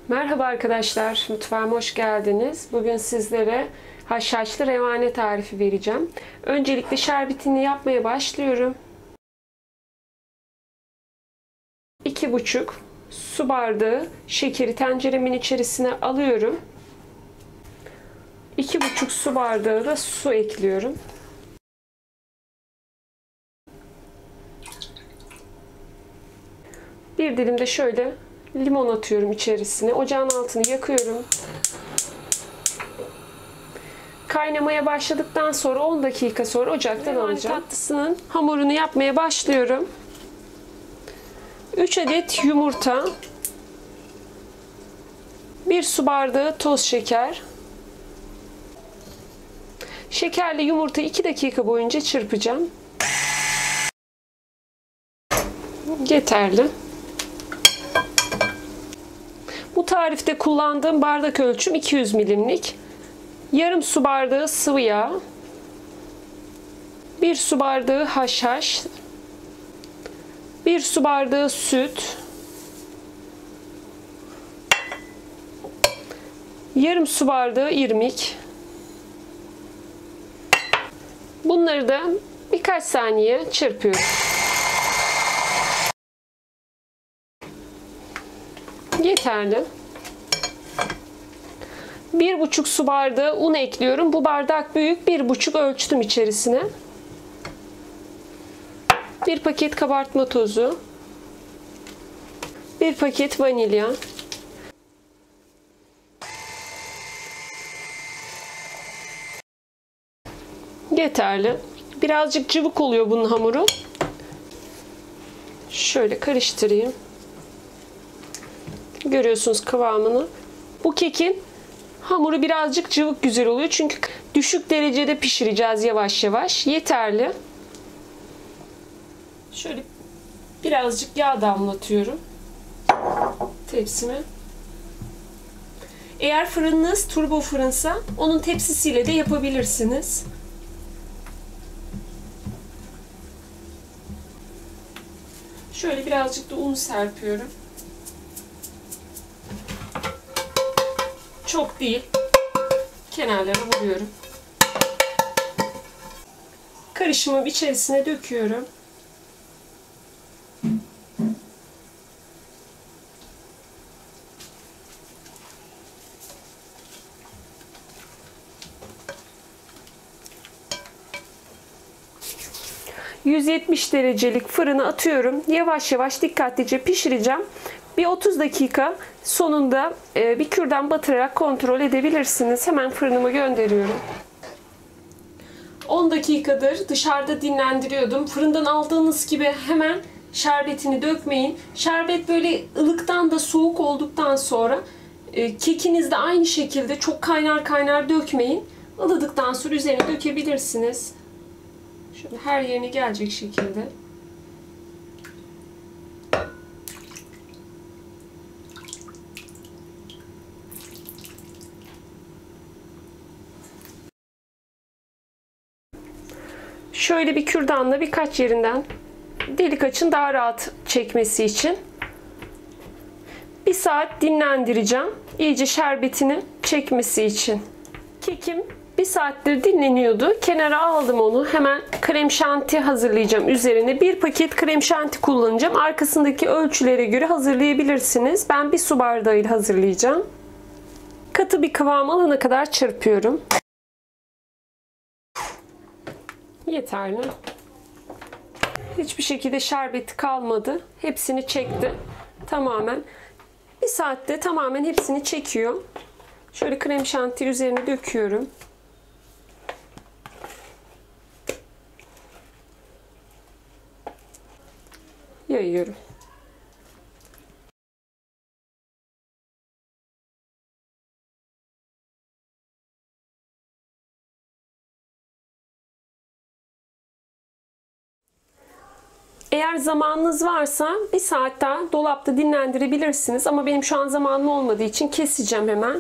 Merhaba arkadaşlar, mutfağıma hoş geldiniz. Bugün sizlere haşhaşlı revane tarifi vereceğim. Öncelikle şerbetini yapmaya başlıyorum. 2,5 su bardağı şekeri tenceremin içerisine alıyorum. 2,5 su bardağı da su ekliyorum. Bir dilim de şöyle limon atıyorum içerisine. Ocağın altını yakıyorum. Kaynamaya başladıktan sonra 10 dakika sonra ocaktan alacağım. Tatlısının hamurunu yapmaya başlıyorum. 3 adet yumurta, 1 su bardağı toz şeker. Şekerli yumurta 2 dakika boyunca çırpacağım. Yeterli. Bu tarifte kullandığım bardak ölçüm 200 milimlik. Yarım su bardağı sıvı yağ, 1 su bardağı haşhaş, 1 su bardağı süt, yarım su bardağı irmik. Bunları da birkaç saniye çırpıyorum. Yeterli. 1,5 su bardağı un ekliyorum. Bu bardak büyük. 1,5 ölçtüm içerisine. 1 paket kabartma tozu. 1 paket vanilya. Yeterli. Birazcık cıvık oluyor bunun hamuru. Şöyle karıştırayım. Görüyorsunuz kıvamını. Bu kekin hamuru birazcık cıvık güzel oluyor. Çünkü düşük derecede pişireceğiz yavaş yavaş. Yeterli. Şöyle birazcık yağ damlatıyorum tepsime. Eğer fırınınız turbo fırınsa onun tepsisiyle de yapabilirsiniz. Şöyle birazcık da un serpiyorum. Çok değil. Kenarlara vuruyorum. Karışımı içerisine döküyorum. ...170 derecelik fırına atıyorum. Yavaş yavaş dikkatlice pişireceğim. Bir 30 dakika sonunda bir kürdan batırarak kontrol edebilirsiniz. Hemen fırınıma gönderiyorum. 10 dakikadır dışarıda dinlendiriyordum. Fırından aldığınız gibi hemen şerbetini dökmeyin. Şerbet böyle ılıktan da soğuk olduktan sonra kekiniz de aynı şekilde çok kaynar dökmeyin. Ilıdıktan sonra üzerine dökebilirsiniz. Şöyle her yerine gelecek şekilde. Şöyle bir kürdanla birkaç yerinden delik açın daha rahat çekmesi için. 1 saat dinlendireceğim. İyice şerbetini çekmesi için. Kekim 1 saattir dinleniyordu. Kenara aldım onu. Hemen krem şanti hazırlayacağım üzerine. 1 paket krem şanti kullanacağım. Arkasındaki ölçülere göre hazırlayabilirsiniz. Ben 1 su bardağıyla hazırlayacağım. Katı bir kıvam alana kadar çırpıyorum. Yeterli. Hiçbir şekilde şerbeti kalmadı. Hepsini çekti. Tamamen. 1 saatte tamamen hepsini çekiyor. Şöyle krem şanti üzerine döküyorum. Yayıyorum. Eğer zamanınız varsa 1 saat daha dolapta dinlendirebilirsiniz. Ama benim şu an zamanım olmadığı için keseceğim hemen.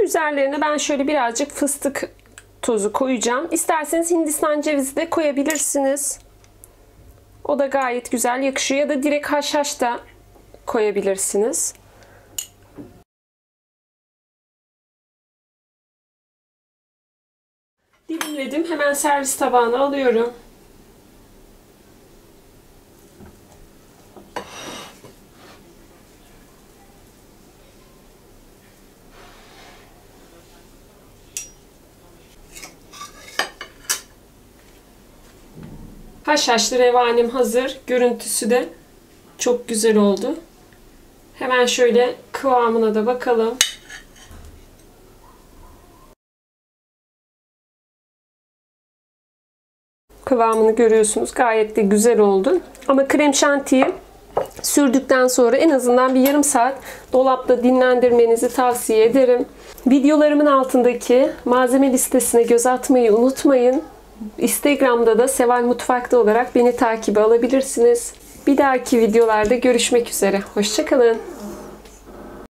Üzerlerine ben şöyle birazcık fıstık tozu koyacağım. İsterseniz Hindistan cevizi de koyabilirsiniz. O da gayet güzel yakışıyor. Ya da direkt haşhaş da koyabilirsiniz. Dilimledim. Hemen servis tabağına alıyorum. Haşhaşlı revanim hazır. Görüntüsü de çok güzel oldu. Hemen şöyle kıvamına da bakalım. Kıvamını görüyorsunuz. Gayet de güzel oldu. Ama krem şantiyi sürdükten sonra en azından bir yarım saat dolapta dinlendirmenizi tavsiye ederim. Videolarımın altındaki malzeme listesine göz atmayı unutmayın. Instagram'da da Seval Mutfak'ta olarak beni takibe alabilirsiniz. Bir dahaki videolarda görüşmek üzere. Hoşça kalın.